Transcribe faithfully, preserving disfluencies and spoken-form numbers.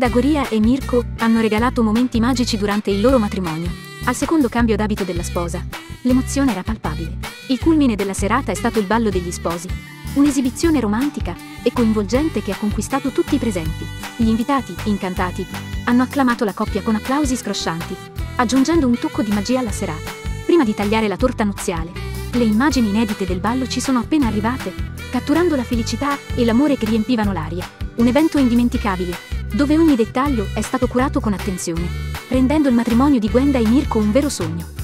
Gwenda Goria e Mirko hanno regalato momenti magici durante il loro matrimonio. Al secondo cambio d'abito della sposa, l'emozione era palpabile. Il culmine della serata è stato il ballo degli sposi. Un'esibizione romantica e coinvolgente che ha conquistato tutti i presenti. Gli invitati, incantati, hanno acclamato la coppia con applausi scroscianti, aggiungendo un tocco di magia alla serata. Prima di tagliare la torta nuziale, le immagini inedite del ballo ci sono appena arrivate, catturando la felicità e l'amore che riempivano l'aria. Un evento indimenticabile, dove ogni dettaglio è stato curato con attenzione, rendendo il matrimonio di Gwenda e Mirko un vero sogno.